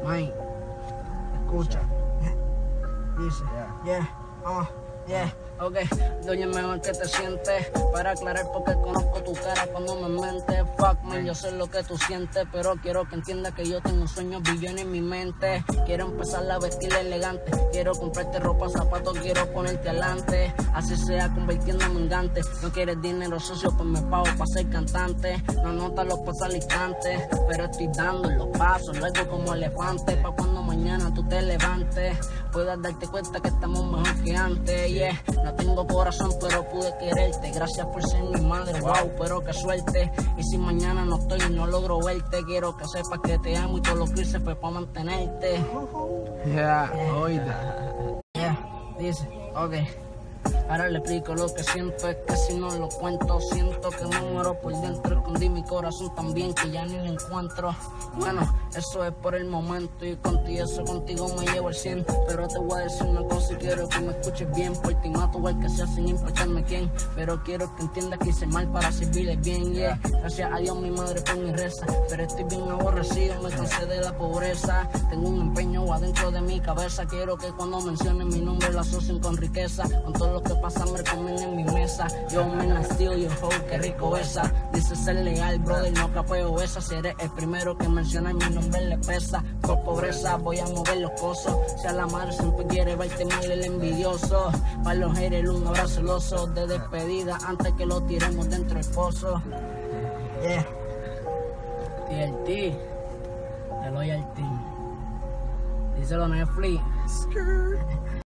Man, escucha. Dice, ok, doña, mejor que te sientes. Para aclarar porque conozco tu cara cuando me mentes. Fuck me, yo sé lo que tú sientes, pero quiero que entiendas que yo tengo un sueño billón en mi mente. Quiero empezar a vestir elegante, quiero comprarte ropa, zapatos, quiero ponerte adelante. Así sea convirtiéndome en gante. No quieres dinero socio, pues me pago para ser cantante. No notas los pasos al instante, pero estoy dando los pasos, luego como elefante. Pa' cuando mañana tú te levantes, puedas darte cuenta que estamos mejor que antes, yeah. No tengo corazón, pero pude quererte. Gracias por ser mi madre, wow, pero qué suerte. Y si mañana no estoy y no logro verte, quiero que sepas que te amo y todo lo que hice fue para mantenerte. Dice, ok. Ahora le explico lo que siento, es que si no lo cuento, siento que me muero por dentro. Escondí mi corazón también, que ya ni lo encuentro. Bueno, eso es por el momento y contigo me llevo el 100. Pero te voy a decir una cosa y quiero que me escuches bien. Por ti mato igual que sea sin importarme quién. Pero quiero que entiendas que hice mal para servirle bien, yeah. Gracias a Dios mi madre por mi reza, pero estoy bien aborrecido, me cansé de la pobreza. Tengo un empeño adentro de mi cabeza, quiero que cuando mencionen mi nombre lo asocien con riqueza. Con todo lo que pasa me recomiendo en mi mesa. Yo me steal your hoe, qué rico esa. Dice ser legal, brother, no capeo esa. Si eres el primero que menciona mi nombre le pesa. Por pobreza voy a mover los cosos. Si a la madre siempre quiere verte mal el envidioso. Para los haters un abrazo celoso de despedida antes que lo tiremos dentro del pozo. Yeah. TLT, de Loyalty. Díselo Netflix.